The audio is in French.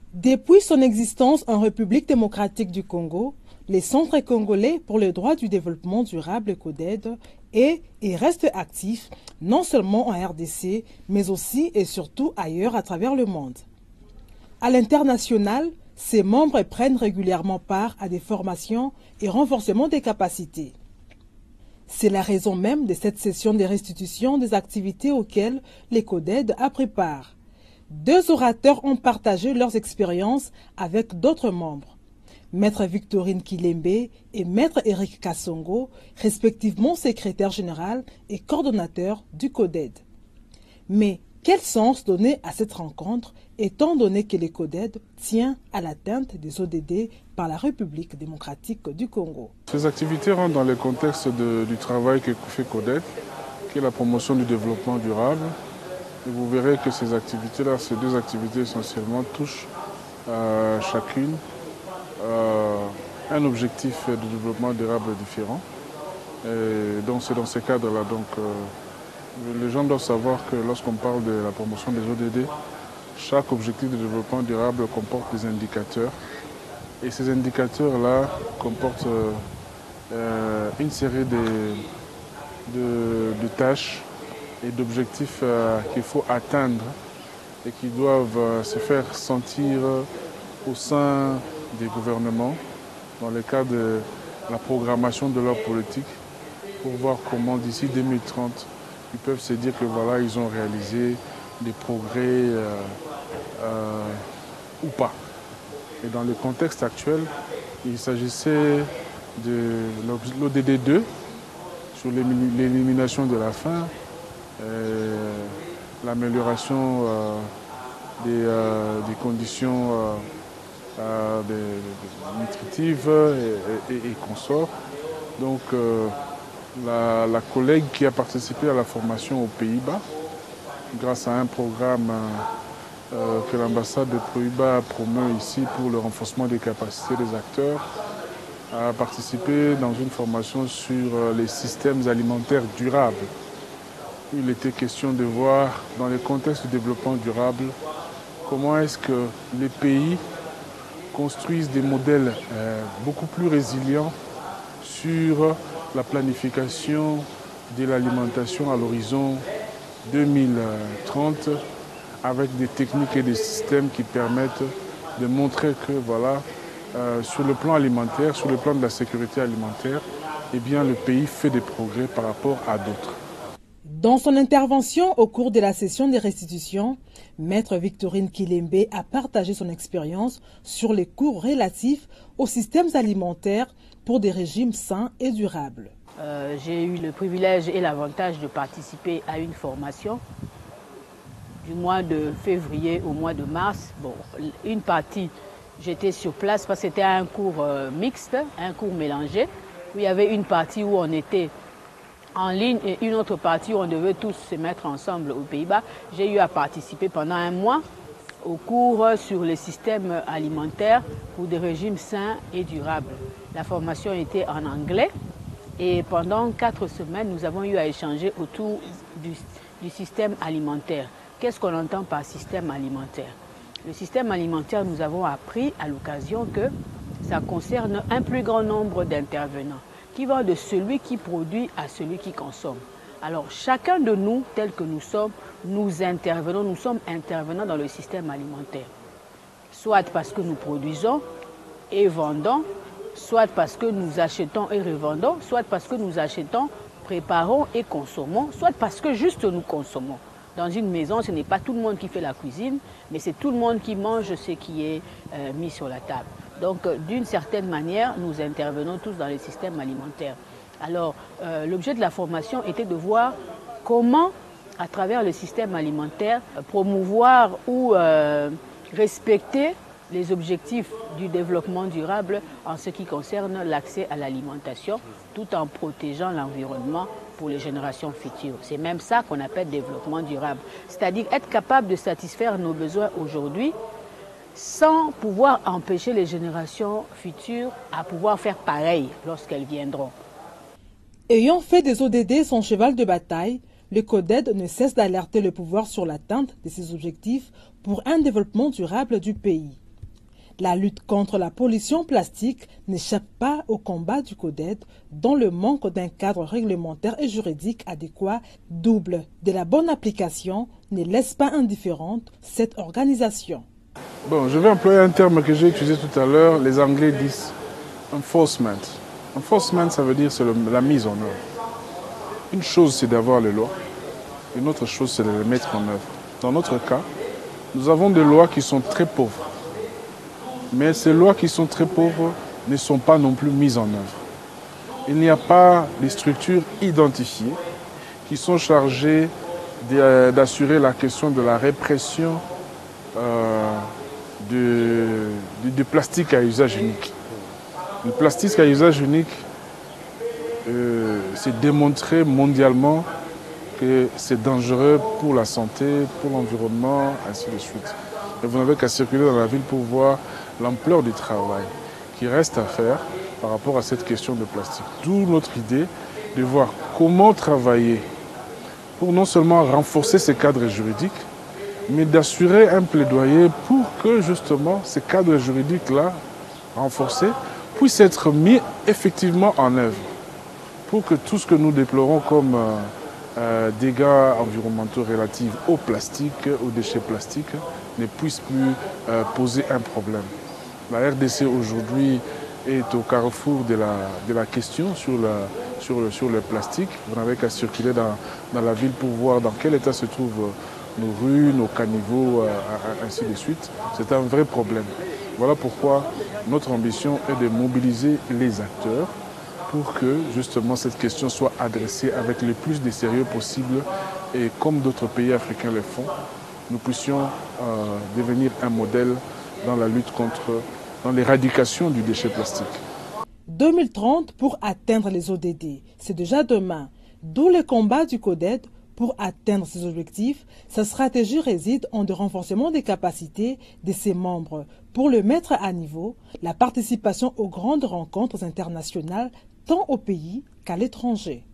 Depuis son existence en République démocratique du Congo, les Centres congolais pour le droit du développement durable CODED est et reste actif non seulement en RDC, mais aussi et surtout ailleurs à travers le monde. À l'international, ses membres prennent régulièrement part à des formations et renforcement des capacités. C'est la raison même de cette session de restitution des activités auxquelles les CODED a pris part. Deux orateurs ont partagé leurs expériences avec d'autres membres, Maître Victorine Kilembe et Maître Eric Kassongo, respectivement secrétaire général et coordonnateur du CODED. Mais quel sens donner à cette rencontre, étant donné que le CODED tient à l'atteinte des ODD par la République démocratique du Congo? Ces activités rentrent dans le contexte du travail que fait CODED, qui est la promotion du développement durable. Et vous verrez que ces activités-là, ces deux activités essentiellement, touchent chacune un objectif de développement durable différent. Et donc c'est dans ces cadres-là. Les gens doivent savoir que lorsqu'on parle de la promotion des ODD, chaque objectif de développement durable comporte des indicateurs. Et ces indicateurs-là comportent une série de tâches et d'objectifs qu'il faut atteindre et qui doivent se faire sentir au sein des gouvernements dans le cadre de la programmation de leur politique pour voir comment d'ici 2030 ils peuvent se dire que voilà, ils ont réalisé des progrès ou pas. Et dans le contexte actuel, il s'agissait de l'ODD 2 sur l'élimination de la faim, l'amélioration des conditions nutritives et consorts. Donc la collègue qui a participé à la formation aux Pays-Bas, grâce à un programme que l'ambassade des Pays-Bas promeut ici pour le renforcement des capacités des acteurs, a participé dans une formation sur les systèmes alimentaires durables. Il était question de voir, dans le contexte du développement durable, comment est-ce que les pays construisent des modèles beaucoup plus résilients sur la planification de l'alimentation à l'horizon 2030, avec des techniques et des systèmes qui permettent de montrer que voilà, sur le plan alimentaire, sur le plan de la sécurité alimentaire, eh bien, le pays fait des progrès par rapport à d'autres. Dans son intervention au cours de la session des restitutions, Maître Victorine Kilembe a partagé son expérience sur les cours relatifs aux systèmes alimentaires pour des régimes sains et durables. J'ai eu le privilège et l'avantage de participer à une formation du mois de février au mois de mars. Bon, une partie, j'étais sur place parce que c'était un cours mixte, un cours mélangé, où il y avait une partie où on était en ligne et une autre partie où on devait tous se mettre ensemble aux Pays-Bas. J'ai eu à participer pendant un mois au cours sur les systèmes alimentaires pour des régimes sains et durables. La formation était en anglais et pendant 4 semaines, nous avons eu à échanger autour du système alimentaire. Qu'est-ce qu'on entend par système alimentaire? Le système alimentaire, nous avons appris à l'occasion que ça concerne un plus grand nombre d'intervenants, qui va de celui qui produit à celui qui consomme. Alors chacun de nous, tel que nous sommes, nous sommes intervenants dans le système alimentaire. Soit parce que nous produisons et vendons, soit parce que nous achetons et revendons, soit parce que nous achetons, préparons et consommons, soit parce que juste nous consommons. Dans une maison, ce n'est pas tout le monde qui fait la cuisine, mais c'est tout le monde qui mange ce qui est mis sur la table. Donc, d'une certaine manière, nous intervenons tous dans le système alimentaire. Alors, l'objet de la formation était de voir comment, à travers le système alimentaire, promouvoir ou respecter les objectifs du développement durable en ce qui concerne l'accès à l'alimentation, tout en protégeant l'environnement pour les générations futures. C'est même ça qu'on appelle développement durable. C'est-à-dire être capable de satisfaire nos besoins aujourd'hui, sans pouvoir empêcher les générations futures à pouvoir faire pareil lorsqu'elles viendront. Ayant fait des ODD son cheval de bataille, le CODED ne cesse d'alerter le pouvoir sur l'atteinte de ses objectifs pour un développement durable du pays. La lutte contre la pollution plastique n'échappe pas au combat du CODED, dont le manque d'un cadre réglementaire et juridique adéquat, double de la bonne application, ne laisse pas indifférente cette organisation. Bon, je vais employer un terme que j'ai utilisé tout à l'heure, les Anglais disent enforcement. Enforcement, ça veut dire c'est la mise en œuvre. Une chose, c'est d'avoir les lois, une autre chose, c'est de les mettre en œuvre. Dans notre cas, nous avons des lois qui sont très pauvres. Mais ces lois qui sont très pauvres ne sont pas non plus mises en œuvre. Il n'y a pas de structures identifiées qui sont chargées d'assurer la question de la répression du plastique à usage unique. Le plastique à usage unique, c'est démontré mondialement que c'est dangereux pour la santé, pour l'environnement, ainsi de suite. Et vous n'avez qu'à circuler dans la ville pour voir l'ampleur du travail qui reste à faire par rapport à cette question de plastique. D'où notre idée de voir comment travailler pour non seulement renforcer ces cadres juridiques, mais d'assurer un plaidoyer pour que justement ces cadres juridiques-là, renforcés, puissent être mis effectivement en œuvre. Pour que tout ce que nous déplorons comme dégâts environnementaux relatifs au plastique, aux déchets plastiques, ne puissent plus poser un problème. La RDC aujourd'hui est au carrefour de la question sur le plastique. Vous n'avez qu'à circuler dans la ville pour voir dans quel état se trouvent nos rues, nos caniveaux, ainsi de suite. C'est un vrai problème. Voilà pourquoi notre ambition est de mobiliser les acteurs pour que justement cette question soit adressée avec le plus de sérieux possible et comme d'autres pays africains le font, nous puissions devenir un modèle dans la lutte dans l'éradication du déchet plastique. 2030 pour atteindre les ODD, c'est déjà demain. D'où le combat du CODED pour atteindre ces objectifs. Sa stratégie réside en le renforcement des capacités de ses membres pour le mettre à niveau, la participation aux grandes rencontres internationales tant au pays qu'à l'étranger.